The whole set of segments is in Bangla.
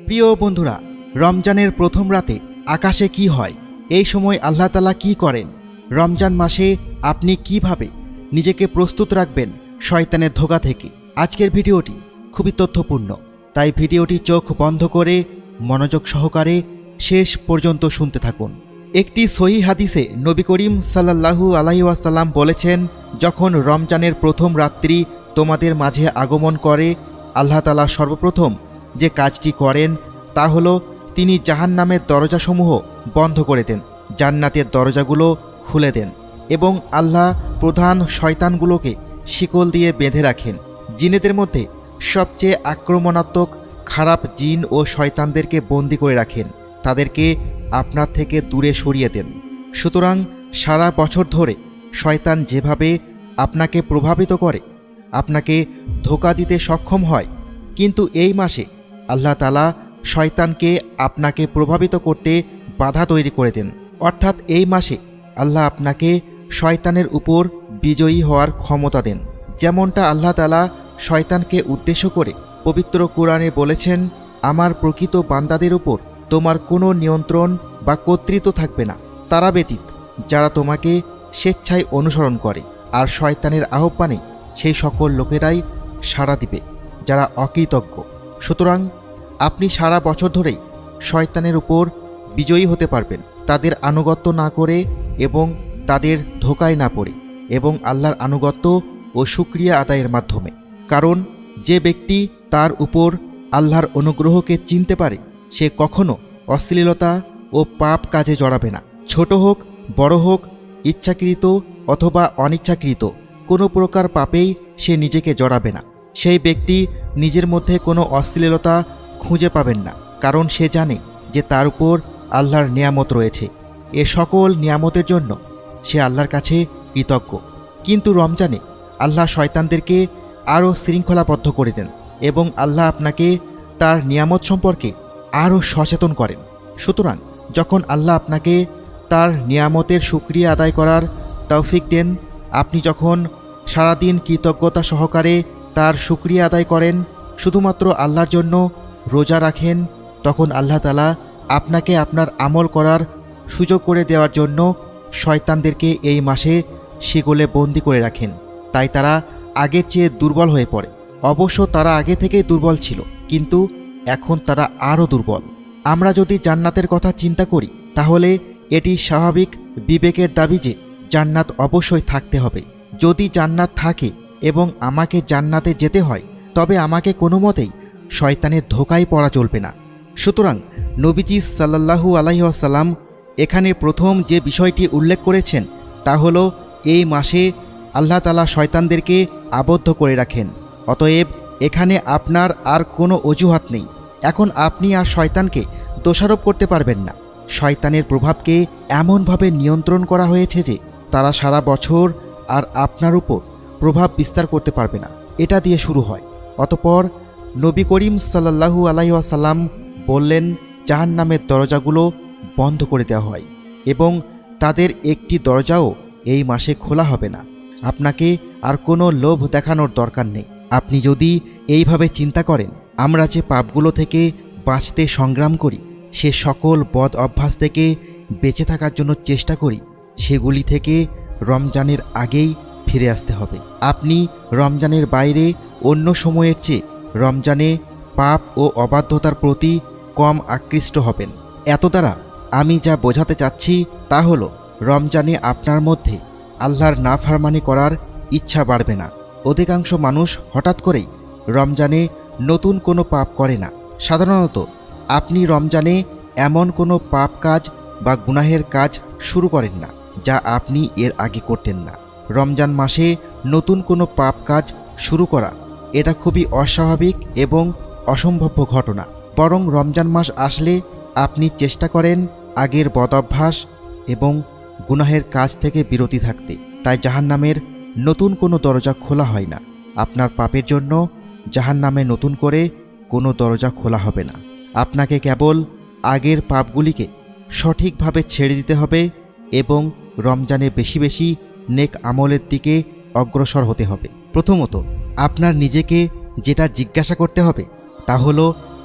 প্রিয় বন্ধুরা, রমজানের প্রথম রাতে আকাশে কি হয়, এই সময় আল্লাহ তাআলা কি করেন, রমজান মাসে আপনি কিভাবে নিজেকে প্রস্তুত রাখবেন শয়তানের ধোঁকা থেকে, আজকের ভিডিওটি খুবই তথ্যপূর্ণ। তাই ভিডিওটি চোখ বন্ধ করে মনোযোগ সহকারে শেষ পর্যন্ত শুনতে থাকুন। একটি সহিহ হাদিসে নবী করিম সাল্লাল্লাহু আলাইহি ওয়াসাল্লাম বলেছেন, যখন রমজানের প্রথম রাত্রি তোমাদের মাঝে আগমন করে, আল্লাহ তাআলা সর্বপ্রথম যে কাজটি করেন তা হলো তিনি জাহান্নামের দরজাসমূহ বন্ধ করে দেন, জান্নাতের দরজাগুলো খুলে দেন এবং আল্লাহ প্রধান শয়তানগুলোকে শিকল দিয়ে বেঁধে রাখেন। জিনেদের মধ্যে সবচেয়ে আক্রমণাত্মক খারাপ জিন ও শয়তানদেরকে বন্দি করে রাখেন, তাদেরকে আপনার থেকে দূরে সরিয়ে দেন। সুতরাং সারা বছর ধরে শয়তান যেভাবে আপনাকে প্রভাবিত করে, আপনাকে ধোঁকা দিতে সক্ষম হয়, কিন্তু এই মাসে আল্লাহ তাআলা শয়তানকে আপনাকে প্রভাবিত করতে বাধা তৈরি করে দেন। অর্থাৎ এই মাসে আল্লাহ আপনাকে শয়তানের উপর বিজয়ী হওয়ার ক্ষমতা দেন। যেমনটা আল্লাহ তাআলা শয়তানকে উদ্দেশ্য করে পবিত্র কোরআনে বলেছেন, আমার প্রকৃত বান্দাদের উপর তোমার কোনো নিয়ন্ত্রণ বা কর্তৃত্ব থাকবে না, তারা ব্যতীত যারা তোমাকে স্বেচ্ছায় অনুসরণ করে, আর শয়তানের আহ্বানে সেই সকল লোকেরাই সাড়া দিবে যারা অকৃতজ্ঞ। সুতরাং আপনি সারা বছর ধরেই শয়তানের উপর বিজয়ী হতে পারবেন, তাদের আনুগত্য না করে এবং তাদের ধোঁকায় না পড়ে, এবং আল্লাহর আনুগত্য ও শুকরিয়া আদায়ের মাধ্যমে। কারণ যে ব্যক্তি তার উপর আল্লাহর অনুগ্রহকে চিনতে পারে, সে কখনো অশ্লীলতা ও পাপ কাজে জড়াবে না। ছোট হোক বড় হোক, ইচ্ছাকৃত অথবা অনিচ্ছাকৃত কোনো প্রকার পাপেই সে নিজেকে জড়াবে না। সেই ব্যক্তি নিজের মধ্যে কোনো অশ্লীলতা খুঁজে পাবেন না, কারণ সে জানে যে তার উপর আল্লাহর নিয়ামত রয়েছে। এ সকল নিয়ামতের জন্য সে আল্লাহর কাছে কৃতজ্ঞ। কিন্তু রমজানে আল্লাহ শয়তানদেরকে আরও শৃঙ্খলাবদ্ধ করে দেন এবং আল্লাহ আপনাকে তার নিয়ামত সম্পর্কে আরও সচেতন করেন। সুতরাং যখন আল্লাহ আপনাকে তার নিয়ামতের শুকরিয়া আদায় করার তৌফিক দেন, আপনি যখন সারাদিন কৃতজ্ঞতা সহকারে তার শুকরিয়া আদায় করেন, শুধুমাত্র আল্লাহর জন্য রোজা রাখেন, তখন আল্লাহ তাআলা আপনাকে আপনার আমল করার সুযোগ করে দেওয়ার জন্য শয়তানদেরকে এই মাসে শিকলে বন্দি করে রাখেন। তাই তারা আগের চেয়ে দুর্বল হয়ে পড়ে। অবশ্য তারা আগে থেকেই দুর্বল ছিল, কিন্তু এখন তারা আরও দুর্বল। আমরা যদি জান্নাতের কথা চিন্তা করি, তাহলে এটি স্বাভাবিক বিবেকের দাবি যে জান্নাত অবশ্যই থাকতে হবে। যদি জান্নাত থাকে এবং আমাকে জান্নাতে যেতে হয়, তবে আমাকে কোনো মতেই শয়তানের ধোঁকায় পড়া চলবে না। সুতরাং নবীজি সাল্লাল্লাহু আলাইহি ওয়াসাল্লাম এখানে প্রথম যে বিষয়টি উল্লেখ করেছেন তা হলো এই মাসে আল্লাহ তাআলা শয়তানদেরকে আবদ্ধ করে রাখেন। অতএব এখানে আপনার আর কোনো অজুহাত নেই। এখন আপনি আর শয়তানকে দোষারোপ করতে পারবেন না। শয়তানের প্রভাবকে এমনভাবে নিয়ন্ত্রণ করা হয়েছে যে তারা সারা বছর আর আপনার উপর প্রভাব বিস্তার করতে পারবে না। এটা দিয়ে শুরু হয়। অতঃপর নবী করিম সাল্লাল্লাহু আলাইহি ওয়াসাল্লাম বললেন, জাহান্নামের দরজাগুলো বন্ধ করে দেওয়া হয় এবং তাদের একটি দরজাও এই মাসে খোলা হবে না। আপনাকে আর কোনো লোভ দেখানোর দরকার নেই। আপনি যদি এইভাবে চিন্তা করেন, আমরা যে পাপগুলো থেকে বাঁচতে সংগ্রাম করি, সে সকল বদ অভ্যাস থেকে বেঁচে থাকার জন্য চেষ্টা করি, সেগুলি থেকে রমজানের আগেই ফিরে আসতে হবে। আপনি রমজানের বাইরে অন্য সময়ের চেয়ে রমজানে পাপ ও অবাধ্যতার প্রতি কম আকৃষ্ট হবেন। এত দ্বারা আমি যা বোঝাতে চাচ্ছি তা হলো, রমজানে আপনার মধ্যে আল্লাহর নাফরমানি করার ইচ্ছা বাড়বে না। অধিকাংশ মানুষ হঠাৎ করেই রমজানে নতুন কোনো পাপ করে না। সাধারণত আপনি রমজানে এমন কোনো পাপ কাজ বা গুনাহের কাজ শুরু করেন না যা আপনি এর আগে করতেন না। রমজান মাসে নতুন কোনো পাপ কাজ শুরু করা এটা খুবই অস্বাভাবিক এবং অসম্ভাব্য ঘটনা। বরং রমজান মাস আসলে আপনি চেষ্টা করেন আগের বদঅভ্যাস এবং গুনাহের কাজ থেকে বিরতি থাকতে। তাই জাহান্নামের নতুন কোনো দরজা খোলা হয় না। আপনার পাপের জন্য জাহান্নামে নতুন করে কোনো দরজা খোলা হবে না। আপনাকে কেবল আগের পাপগুলিকে সঠিকভাবে ছেড়ে দিতে হবে এবং রমজানে বেশি বেশি নেক আমলের দিকে অগ্রসর হতে হবে। প্রথমত আপনার নিজেকে যেটা জিজ্ঞাসা করতে হবে তা হলো,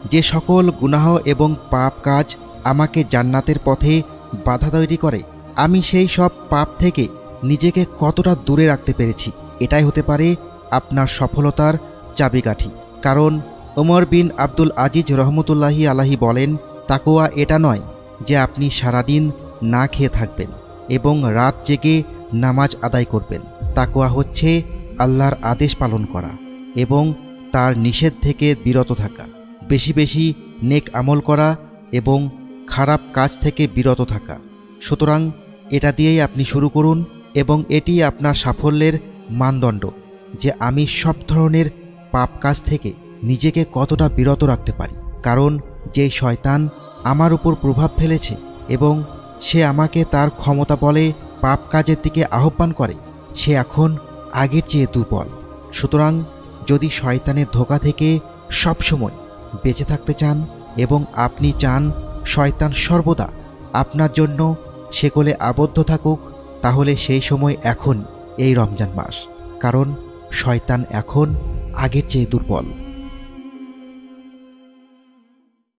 যে সকল গুনাহ এবং পাপ কাজ আমাকে জান্নাতের পথে বাধা তৈরি করে, আমি সেই সব পাপ থেকে নিজেকে কতটা দূরে রাখতে পেরেছি, এটাই হতে পারে আপনার সফলতার চাবিকাঠি। কারণ ওমর বিন আব্দুল আজিজ রহমতুল্লাহি আলাহি বলেন, তাকওয়া এটা নয় যে আপনি সারাদিন না খেয়ে থাকবেন এবং রাত জেগে নামাজ আদায় করবেন। তাকওয়া হচ্ছে আল্লাহর আদেশ পালন করা এবং তার নিষেধ থেকে বিরত থাকা, বেশি বেশি নেক আমল করা এবং খারাপ কাজ থেকে বিরত থাকা। সুতরাং এটা দিয়েই আপনি শুরু করুন এবং এটি আপনার সাফল্যের মানদণ্ড যে আমি সব ধরনের পাপ কাজ থেকে নিজেকে কতটা বিরত রাখতে পারি। কারণ যেই শয়তান আমার উপর প্রভাব ফেলেছে এবং সে আমাকে তার ক্ষমতা বলে পাপ কাজের দিকে আহ্বান করে, সে এখন আগের চেয়ে দুর্বল। সুতরাং যদি শয়তানের ধোঁকা থেকে সবসময় বেঁচে থাকতে চান এবং আপনি চান শয়তান সর্বদা আপনার জন্য শেকলে আবদ্ধ থাকুক, তাহলে সেই সময় এখন এই রমজান মাস। কারণ শয়তান এখন আগের চেয়ে দুর্বল।